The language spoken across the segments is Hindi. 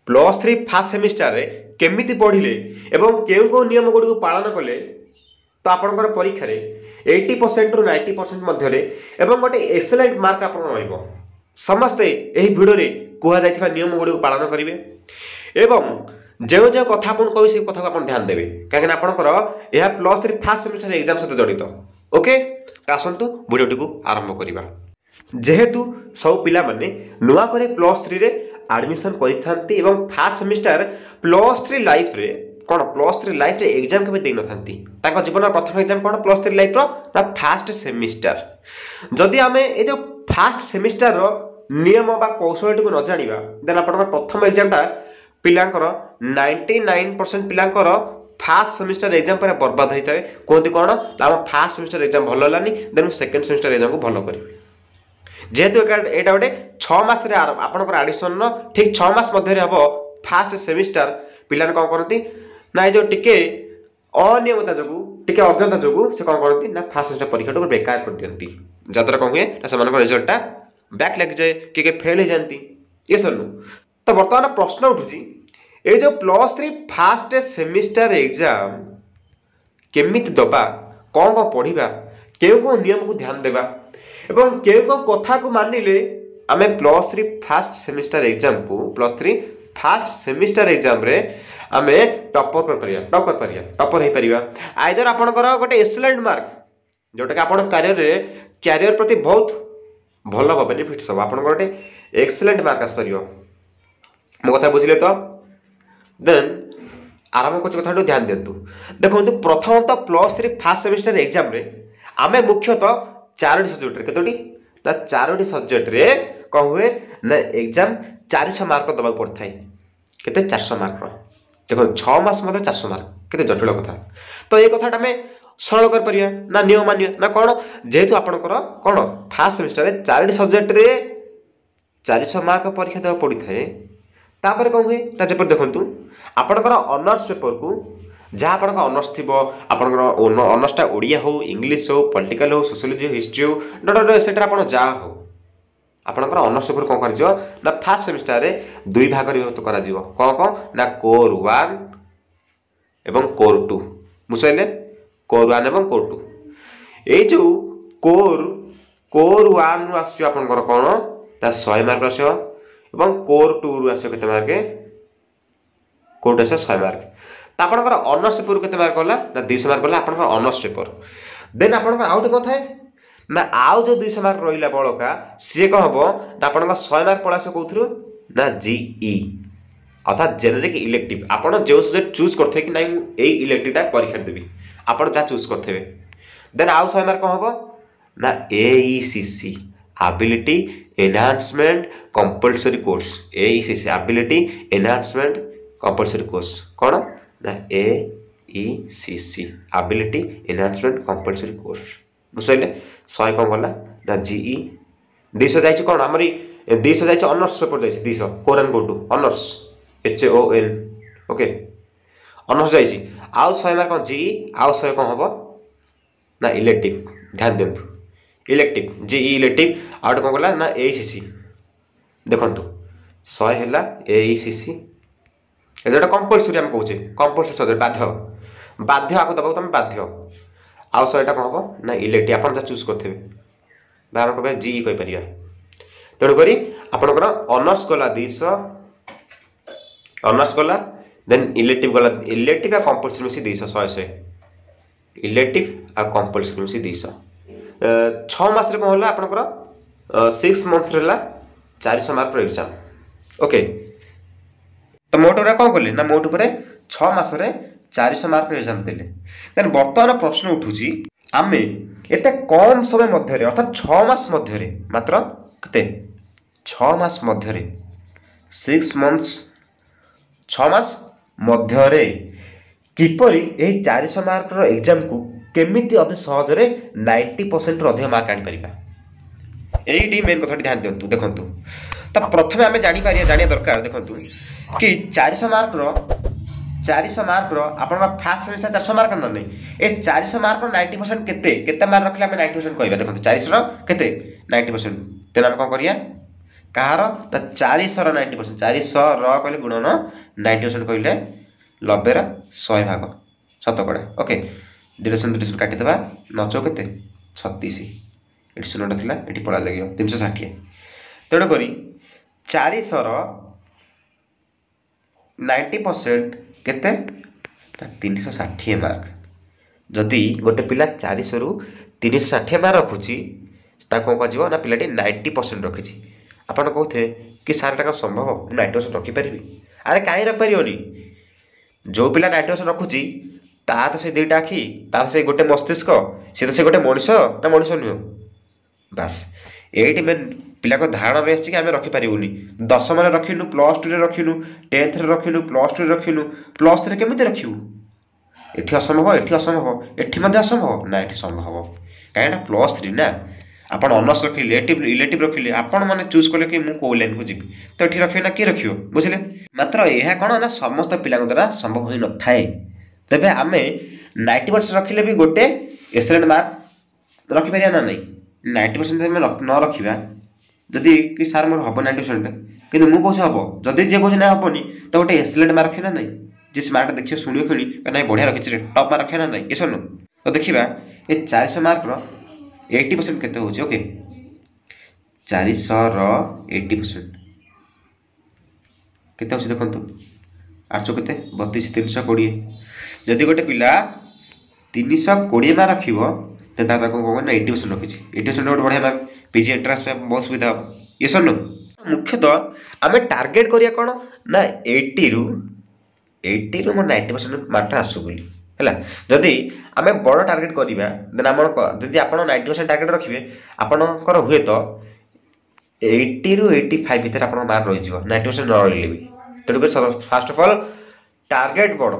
प्लस थ्री फास्ट सेमिस्टर रे केमिति पढ़िले एवं केउ नियम गुडी पालन कले तो आपनकर परीक्षा रे 80% रु 90% मध्य रे एवं गोटे एक्सीलेंट मार्क आपन रहइबो। समस्ते एही वीडियो रे कुहा जायथिबा नियम गुडी पालन करिवे एवं जो जो कथा आपन कहबे से कथा को आपन ध्यान देबे काहे आपनकर यह plus three first semester exam सहित जड़ित। ओके आसंतु वीडियो को आरंभ करिबा। जेहेतु सब पिला माने नुआ करे प्लस थ्री रे एडमिशन करिथांती एवं first semester plus three life रे कोन प्लस थ्री लाइफ रे एग्जाम के देई नथांती ताको जीवन प्रथम एग्जाम कोन प्लस थ्री लाइफ रो ना फास्ट सेमिस्टर। जदि आमे ए जो फास्ट सेमिस्टर रो नियम बा कौशल को न जानिबा देन आपन प्रथम एग्जाम ता पिलांकर 99% पिलांकर फास्ट सेमिस्टर एग्जाम पर बर्बाद होता है। कहते कौन ना फास्ट सेमिस्टर एग्जाम भल लानी देन सेकंड सेमिस्टर एग्जाम को भल करी जेहेतु एटा गोटे 6 मास रे आपनकर एडिशन ठीक 6 मास मध्य हम फास्ट सेमिस्टर पिलान कौन करती ना जो टिके अनियमितता जो टिके अज्ञता जो से कौन करती ना फास्ट सेमिस्टर परीक्षा को बेकार कर दियंती जद्वारा कौन हुए ना से रिजल्टा बैक लग जाए कि फेल हो जाती ये सब। तो बर्तमान प्रश्न उठुची ए जो plus three first semester exam केमिति दबा कौन कौन पढ़ा केउ नियम को ध्यान देबा एवं केउ कथा को मानिले आमे plus three first semester exam को plus three first semester exam रे आमे टॉपर हो परिया आइदर आपनकर गोटे एक्सीलेंट मार्क जोटा कि आपन कैरियर प्रति बहुत भल बेनिफिट सब आपन गोटे एक्सीलेंट मार्क आस परियो मो कथा बुझिले तो देन आरंभ कुछ कथा ध्यान देंतु। देखो प्रथम तो plus three first semester exam रे आमे मुख्यतः 4 सब्जेक्ट रे केतोटी ना 4 सब्जेक्ट रे कौन हुए ना एग्जाम 400 मार्क दबा पड़ता है केते 400 मार्क रो देखो 6 मास मते 400 मार्क केते जटिल कथा। तो ये कथाटा आमे सरल कर परिया ना नियम मानिया ना कौन जेहेतु आपनकर कौन फास्ट सेमिस्टर रे 4 सब्जेक्ट रे 400 मार्क परीक्षा देवा पड़ी थाए तापर कौन हुए ना जपर देखंतु आपनकर ऑनर्स पेपर को जहाँ आपन ऑनर्स थी आपनकर ऑनर्सटा ओडिया हो इंग्लिश हो पॉलिटिकल हो सोशियोलॉजी हो हिस्ट्री हो डट सेटा आपन जा हो आपनकर ऑनर्स पेपर कौन कर ना फास्ट सेमिस्टर रे दुई भाग विभक्त करा जिवो कौन कौन ना कोर 1 एवं कोर 2 बुझले कोर 1 एवं कोर 2 ए जो कोर 1 रु आसी आपनकर कौन ना 100 मार्क आसी एवं कोर 2 रु आसी केते मार्क कोर 2 100 मार्क तो आपनकर ऑनर्स पेपर केते मार्क होला ना 200 मार्क होला आपनकर ऑनर्स पेपर देन आपनकर आउट कथा है ना आउ जो 200 मार्क रहिला बळका से कह हबो ना आपनकर 100 मार्क पळा से कोथरु ना जीई अर्थात जेनेरिक इलेक्टिव आपण जो सब्जेक्ट चूज करथे कि नाही एई इलेक्टिवटा परीक्षा देबी आपण जा चूज करथेबे देन आउ 100 मार्क कह हबो ना AECC ability enhancement compulsory course AECC ability enhancement compulsory course कौन ना AECC ability enhancement compulsory course बुझले 100 कौन गला ना जीई 200 जाइछ कौन हमरी 200 जाइछ ऑनर्स पेपर जाइछ 200 core and core 2 honours HON okay honours जाइछ आउ 100 मार्क कौन जीई आउ 100 कौन हबो ना इलेक्टिव ध्यान देंतु इलेक्टिव जीई इलेक्टिव आउट कौन गला ना एईसीसी देखंतु 100 हैला एईसीसी एजोटा कंपल्सरी हम कहूचे कंपल्सरी सब्जेक्ट बाध्य आको दबाव तुम बाध्य आउ 100टा कौन हबो ना इलेक्टिव आपन जा चूज करथेबे बारन को जीई कहि परिया तेणु करी आपनकर ऑनर्स गला 200 ऑनर्स गला देन इलेक्टिव गला इलेक्टिव या कंपल्सरी मिसी 200 100 इलेक्टिव आ कंपल्सरी मिसी 200 6 मास रे कौन होला आपनकर 6 मंथ रेला 400 मार्क रो एग्जाम ओके। तो मोट कौन कले ना मोट पर 6 मास रे 400 मार्क एग्जाम देले देन वर्तमान प्रश्न उठुची आमे एते कम समय मध्य अर्थात 6 मास मध्य मात्र कते 6 मास मध्य 6 मंथ्स 6 मास मध्य किपरि एही 400 मार्क रो एग्जाम को केमिति अति सहज रे 90% रो अधिक मार्क आनी परिबा एडी मेन कथा ध्यान दियंतु देखंतु। तो प्रथमे आमे जानिया दरकार देखंतु कि 400 मार्क रो आपन फास्ट सेमिस्टर 400 मार्क न नै ए 400 मार्क रो 90% केते मार्क रखले हमें 90% कहबा देखंतु 400 रो केते 90% तेना हम कोन करिया कହାର ना 400 90%, 400 कहले गुणन 90% कहले 90/100 भाग शतकड़ा। ओके डिविजन काटिदेवा 9 केते 36 ये शून्यटा थिला ये पड़ा लगे 360 तेणुक 400 90% केते 360 मार्क। जदि गोटे पिला 400 रु 360 मार्क रखुची कौन कह ना पिलाटी 90% रखी। आप कहते कि सार टा संभव 90% रखिपारि? अरे कहीं रखिपारि जो पिला 90% रखुची ता तो से दुईटा आखि ता से गोटे मस्तिष्क सी तो से गोटे मनीष ना मनीष नुह बास ये मेन पिला को धारणा रही कि आम रखिपारूनी 10 में रखिनु +2 रखिनु 10th रखिनु +2 रखिनु +3 केमी रखिबू एठी असंभव एठी असंभव एठी मध्य असंभव ना एठी संभव कहीं +3 ना आपण ऑनर्स रखिले इलेक्टिव रखिले आपण माने चूज कले कि मु को लाइन को जीवी तो एठी रखियो ना कि रखियो बुझिले। मात्र यह कौन ना समस्त पिला द्वारा संभव हो न थाए तेबे आमे 90% रखिले भी गोटे एक्सीलेंट मार्क रखिपारिया ना नहीं 90% आमे न रखिबा जदि कि सार मोर हम 90% कि मुझे कौन हम जदि जे कौन ना हेनी तो गोटे एक्सीलेंट मार्क रखे ना नहीं जी मार्क देखिए शुणी खुणी ना बढ़िया रखी टप मार्क रखे ना नहीं ये सुन तो देखा ये 400 मार्क 80% केते होची ओके 400 रो 80% केते होची देखंतु 800 केते 32 320 जदि गोटे पिला 320 मार्क रखिबो ते ता को ना 80% रखिछि 80% गोटे बढ़िया मार्क पीजी एंट्रेंस पे बहुत सुविधा हो ये सुन मुख्यतः आमे टार्गेट करिया कोन ना 80 रु मो 90% मार्क आसु बोली है जदि आम बड़ टार्गेट करवा देन आम जदि आप 90% टार्गेट रखिए आपंकर हुए तो 80 रु 85 भितर आप मार्क रही 90% न रही भी तेणुक फास्ट अफ ऑल टार्गेट बड़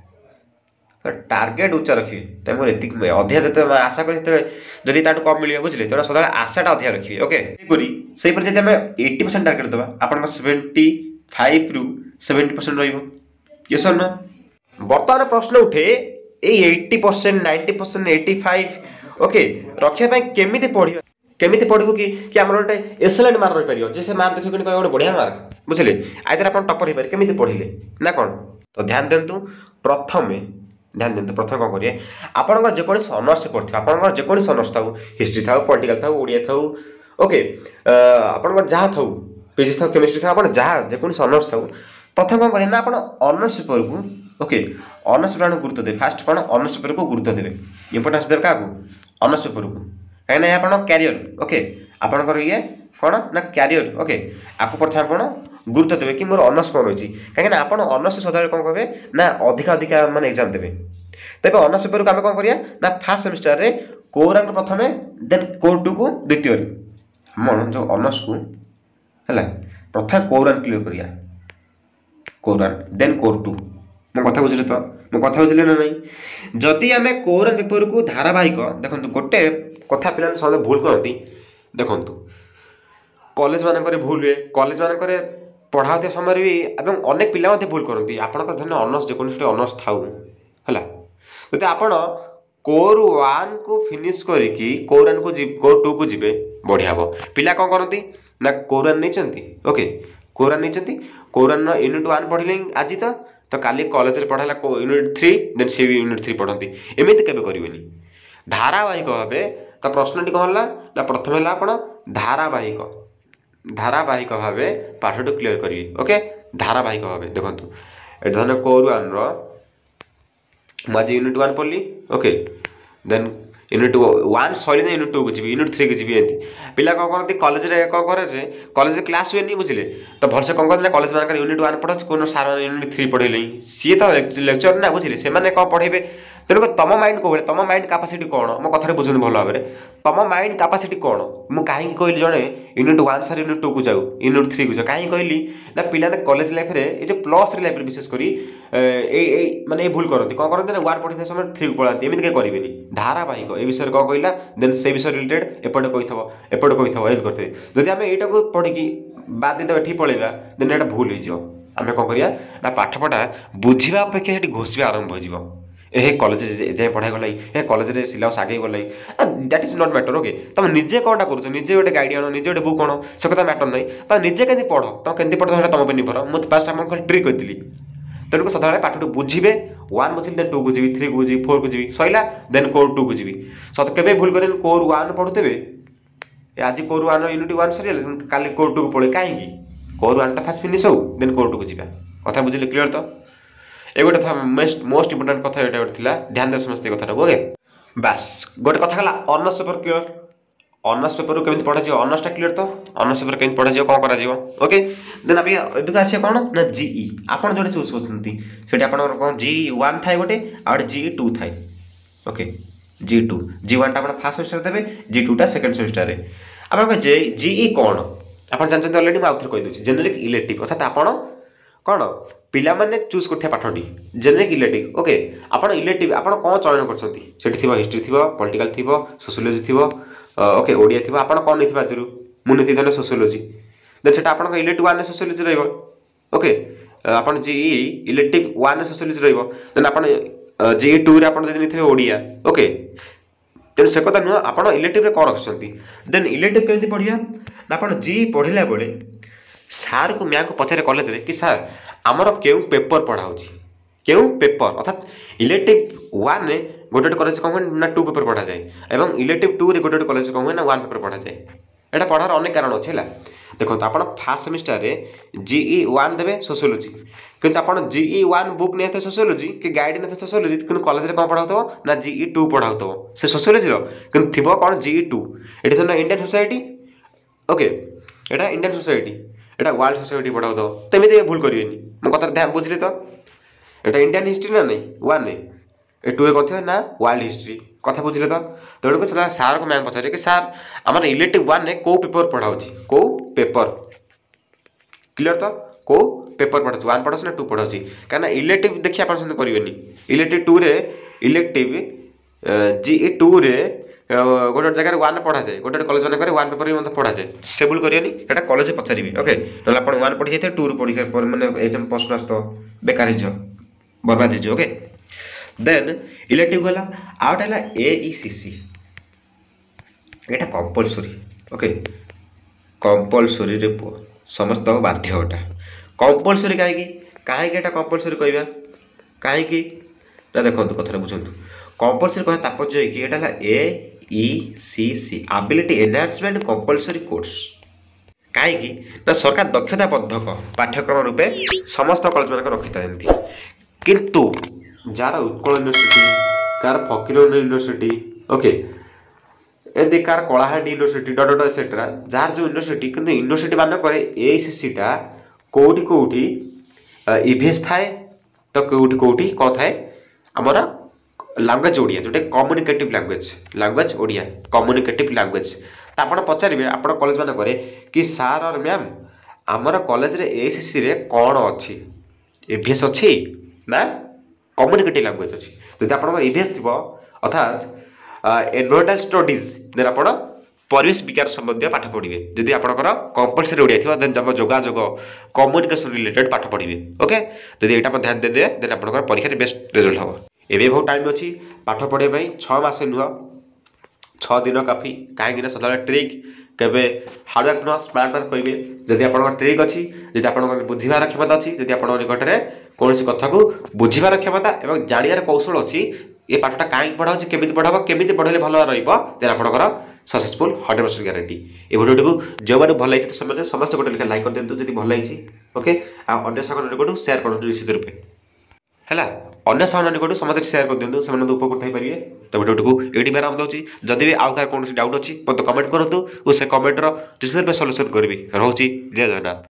टार्गेट उच्च रखिए तेज अधिक जिते आशा करें जदि कम मिले बुझे तेना सदा आशाटा अधिक रखिए ओके से जब आम 80% टार्गेट देवा आप 75 रु 70% ये सर न बर्तमान प्रश्न उठे ये 80% 90% 85 ओके रखापी केमी पढ़ू कि आम गोटे एक्सीलेंट मार्क रही पार से मार्क देखिए गोटे बढ़िया मार्क बुझे आइदर आप टपर हो पारे केमी पढ़िले ना कौन तो ध्यान दिंतु प्रथम कौन करेंगे आपंकर जेकोसी अनर्स पढ़े आपंकर जेकोसी अनर्स था हिस्ट्री था पॉलिटिकल था ओडिया था ओके आपंकर जहाँ था फिजिक्स था केमिस्ट्री था आप जहाँ जेकोसी अनर्स था प्रथम कौन करेंगे ना आप अनर्स पेपर को ओके अनर्स पेपर गुरुत्व देवे फास्ट कौन अनर्स पेपर को गुरुत्व देवे इंपोर्टेंस देवे क्या अनर्स पेपर को कहीं आप क्यारियर ओके आपंकर ये कौन ना क्यारियर ओके आपको प्रथम आप गुरुत्व देवे कि मोर अनर्स कौन रही कहीं आप अनर्स सदा कौन कहे ना अधिक माने एग्जाम देवे तेज अनर्स पेपर को आम कौन करिया ना फास्ट सेमिस्टर रे कोर वन प्रथम देन कोर 2 को द्वितीय आम जो अनर्स को है प्रथम कोर 1 क्लियर करिया कोर 1 देन कोर 2 मो कथा बुझले तो मो कथा बुझले ना नहीं जदि आम कोर 1 पेपर को धारावाहिक देखो गोटे कथा पिला सब भूल करती देखु कॉलेज मानक भूल हुए कॉलेज मानक पढ़ा समय भी एवं अनेक पिला भूल करती आपंकर धन अनर्स जेकोसी अनर्स थाऊ है जब आप कोर 1 को फिनिश करके कोर 1 को कोर 2 को जीवे बढ़िया हम पिला कौन करती ना कोर 1 नहीं ओके कोर 1 नहीं कोर 1 यूनिट 1 पढ़ले आज तो काली कॉलेज में पढ़ाला यूनिट 3 देन सी यूनिट 3 पढ़ती एमती केवे करेंगे धारावाहिक भाव तो प्रश्नटी कौन है ना प्रथम है आप धारावाहिक भाव पाठटी क्लीयर करेंगे ओके धारावाहिक भाव देखो ये धन कोर 1 मुझे यूनिट 1 पढ़ली ओके देन यूनिट 1 सही यूनिट 2 को जी यूनिट 3 को जी एमती पिला कौन करती कॉलेज कौन करे कॉलेज क्लास हुए बुझे तो भलसे कौन करते कॉलेज मान यूनिट 1 पढ़ा कौन सार यूनिट 3 पढ़े सी तो लेक्चर ना बुझे से कौन पढ़े तेणुक तुम माइंड कौन तुम माइंड कैपेसिटी कौन मो कथा बुझे भल भाव में तुम माइंड कैपेसिटी कौन मुझे कहीं कहली जड़े यूनिट 1 सार यूनिट 2 को जाऊ यूनिट 3 को जाऊ कहीं कहली ना पिला कॉलेज लाइफ रे ये जो +3 लाइफ विशेषकर माने भूल करती कौन करते ना 1 पढ़ी समय 3 को पढ़ाती एमती करेंगे धारावाहिक ये विषय कौन कहला देन से विषय रिलेटेड एपटे कही एम करते जदि आम यहाँ को पढ़ी बाद देदेव ये पलैया देन यहाँ भूल हो आम कौन करिया ना पाठपढ़ा बुझा अपेक्षा ये घोषिबा आरंभ हो ए कॉलेज जाए पढ़ाई गलाई ए कॉलेज सिलेबस आगे गलाई that is not matter okay तुम निजे कौनटा करुଛ निजे गोटे गाइड आण निजे गोटे बुक आण से कथा मैटर नहीं तो निजे केମିତି पढ़ तुम केମିତି पढ़ तुम पे निर्भर मुझे फास्ट आप ट्रिक कहती तेणुक सदा पाठटी बुझे 1 बुझिली देन 2 बुझी 3 को बुझी 4 को जी सैला देन कोर 2 को जी सत के भूल करें कोर 1 पढ़ुते आज कोर 1 यूनिट 1 सर काली कोर 2 को पड़े कहीं कोर 1 फास्ट फिनिश हो देन कोर 2 को जी कथा बुझे क्लीयर तो ये गोटे मोस्ट इंपोर्टाट कथा ये गोटे ध्यान दे समस्त कथा ओके बास गोटे कथा गला honours paper clear honours paper केମିତି पढ़ा ऑनर्सटा क्लियर तो ऑनर्स पेपर केମିତି पढ़ा कौन कर ओके देन अभी एबिका आसे कौन ना जीई आपन जोटे चूज करछंती सेठी आपन कौन जी1 थाए गोटे आ जी2 थाए ओके जी2 जी1 टा आपन फर्स्ट सेमेस्टर देबे जी2 टा सेकंड सेमेस्टर रे आपन जीई कौन आपन जानछंती ऑलरेडी मैं आउथर कहि दोछि जेनेरिक इलेक्टिव अर्थात आपन कौन पिला माने चूज करथिया पाठटी जेनेरिक इलेक्टिव ओके आपन इलेक्टिव आपन कौन चयन करछंती सेठी थिबो हिस्ट्री थिबो पॉलिटिकल थिबो सोशियोलॉजी थिबो ओके ओडिया थिबो आपन कौन नेथिबा दिरु मुनि थिदने सोशियोलॉजी देन सेटा आपन इलेक्टिव 1 सोशियोलॉजी रहइबो ओके आपन जीई इलेक्टिव 1 सोशियोलॉजी रहइबो देन आपन जीई 2 रे आपन जदि नेथिबे ओडिया ओके तेन से कथा नुआ आपन इलेक्टिव रे कौन रखछंती देन इलेक्टिव केमति पढिया ना आपन जी पढिला बेले सार को मैम को पचारे कॉलेज रे कि सर आमर केउ पेपर पढ़ाऊँगी केउ पेपर अर्थात इलेक्टिव 1 रे गोटे कॉलेज कौन ना 2 पेपर पढ़ा जाए एवं इलेक्टिव 2 रे गोटे कॉलेज कौन ना 1 पेपर पढ़ा जाए एटा पढ़ार अनेक कारण अच्छे है देखो आप फास्ट सेमिस्टर रे जीई 1 देवे सोशियोलॉजी किंतु आप जीई 1 बुक नहीं सोशियोलॉजी कि गाइड नहीं सोशियोलॉजी कि कॉलेज कौन पढ़ाऊ ना जीई 2 पढ़ाऊ से सोशियोलॉजी कि थी कौन जीई 2 ये ना इंडियन सोसाइटी ओके एटा इंडियन सोसाइटी एटा वर्ल्ड सोसाइटी पढ़ाऊ तो तेमती भूल करेनि मो कथा ध्यान बुझली तो एटा इंडियन हिस्ट्री ना नहीं 1 रे ए 2 रे कौन ना वर्ल्ड हिस्ट्री कथा बुझले तो तेणुक सार को मैम पचारे कि सार आम इलेक्टिव 1 रे कौ पेपर पढ़ाऊँगी कौ पेपर क्लियर तो कौ पेपर पढ़ाऊँ 1 पढ़ाऊँ ना 2 पढ़ाऊँ कहीं इलेक्टिव देखिए आप करेंगे इलेक्टिव 2 रे इलेक्टिव जीई 2 रे गोटे जगह 1 पढ़ा जाए गोटे कॉलेज मान 1 पेपर भी पढ़ा जाए से भूल करेंगे एटा कॉलेज पचारि ओके ना आप 1 पढ़ी जाए 2 पढ़ी मैंने एग्जाम पोस्ट आस तो बेकार हो बर्बाद हो ओके देन इलेक्टिव गला आउट है एईसीसी एटा कंपलसरी ओके कंपलसरी रे समस्त बाध्य एटा कंपलसरी कहीं एटा कंपलसरी कहबा कहीं ना देखो कथा बुझंतु कंपलसरी कह तात्पर्य है कि एटा AECC ability enhancement compulsory course कहीं ना सरकार दक्षता बद्धक पाठ्यक्रम रूपे समस्त कॉलेज मान रखी था किंतु jar Utkal university car Fakir Mohan university okay एमती कार कलाहांडी यूनिवर्सिटी डट डट एक्सेट्रा जार जो यूनिवर्सिटी किंतु यूनिवर्सिटी मानक एसीसीटा कोठी कोठी इभीएस थाए तो कोठी कोठी कौन थाए आमर लैंग्वेज ओडिया जोटे communicative language Odia communicative language तो आप पचारे आप कॉलेज मानक कि सार और मैम आमर कॉलेज रे एसीसी रे कौन अच्छी इभीएस अच्छी ना कम्युनिकेटिव लैंग्वेज अच्छी जब आप इभीएस थी अर्थात एनवायरमेंटल स्टडीज देन आप परिवेश विज्ञान संबंधी पाठ पढ़े जदि आपंकर कंपलसरी ओडिया थी देन जब जोगाजोग कम्युनिकेशन रिलेटेड पाठ पढ़े ओके जब यहाँ ध्यान देदे देन आप परीक्षा बेस्ट रिजल्ट हम एवं बहुत टाइम अच्छी पाठ पढ़ाई 6 मास नुह 6 दिन काफी कहीं सदा ट्रिक केवे हार्डवर्क नुह स्मार्ट वर्क करेंगे जदि आप ट्रिक अच्छी जदि आप बुझार क्षमता अच्छी जदि आप निकट में कौन कथा को बुझार क्षमता और जानवर कौशल अच्छी ये पाठटा कहीं पढ़ाऊँ केमी पढ़ा केमी पढ़े भल रहा आपंकर सक्सेसफुल 100% ग्यारंटी ये भिडियो को जो मैंने भल लगी समस्त गोटे लाइक कर दिखाँ जब भल लगी ओके अन्य सांग सेयार कर निश्चित रूपे है अन्य सांग समस्त सेयार कर दिखाँ से उपकृत हो पारे तो भिडियो को ये विराम दूसरी जदि भी आउ कौन डाउट अच्छी मतलब कमेंट करूँ और से कमेंटर निश्चित रूप सल्यूशन करी रोचे जय जगन्नाथ।